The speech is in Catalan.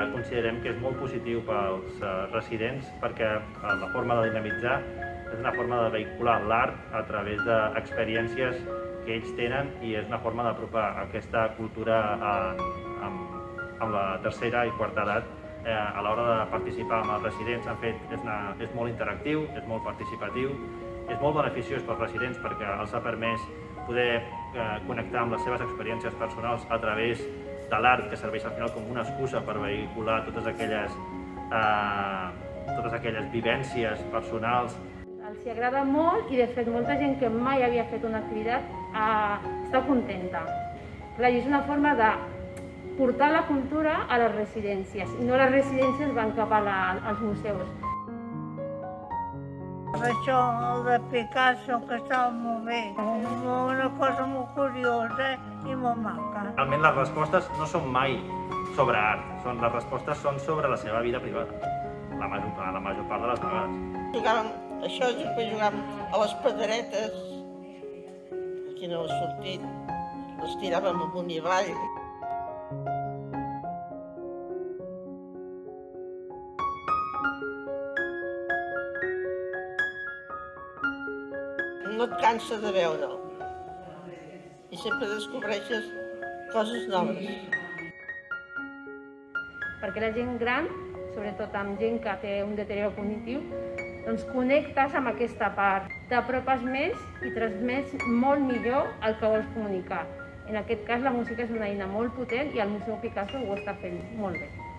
Considerem que és molt positiu pels residents perquè la forma de dinamitzar és una forma de vehicular l'art a través d'experiències que ells tenen i és una forma d'apropar aquesta cultura amb la tercera i quarta edat a l'hora de participar amb els residents. És molt interactiu, és molt participatiu, és molt beneficiós pels residents perquè els ha permès poder connectar amb les seves experiències personals a través de l'art, que serveix al final com una excusa per vehicular totes aquelles vivències personals. Els agrada molt i, de fet, molta gent que mai havia fet una activitat està contenta. Clar, és una forma de portar la cultura a les residències i no les residències van cap als museus. Això, el de Picasso, que estava molt bé, una cosa molt curiosa i molt maca. Realment les respostes no són mai sobre art, les respostes són sobre la seva vida privada, la major part de les vegades. Jugàvem això, després jugàvem a les pedretes, aquí no ha sortit, les tiràvem amunt i avall. No et cansa de veure'l i sempre descobreixes coses noves. Perquè la gent gran, sobretot amb gent que té un deteriorament cognitiu, doncs connectes amb aquesta part, t'apropes més i transmets molt millor el que vols comunicar. En aquest cas la música és una eina molt potent i el Museu Picasso ho està fent molt bé.